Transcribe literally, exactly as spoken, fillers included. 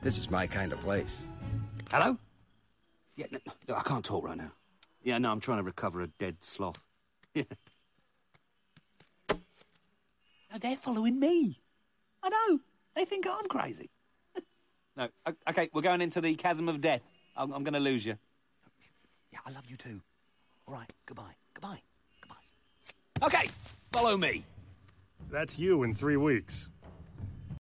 This is my kind of place. Hello? Yeah, no, no, I can't talk right now. Yeah, no, I'm trying to recover a dead sloth. Yeah. No, they're following me. I know. They think I'm crazy. No, OK, we're going into the chasm of death. I'm, I'm going to lose you. Yeah, I love you too. All right, goodbye, goodbye, goodbye. OK, follow me. That's you in three weeks.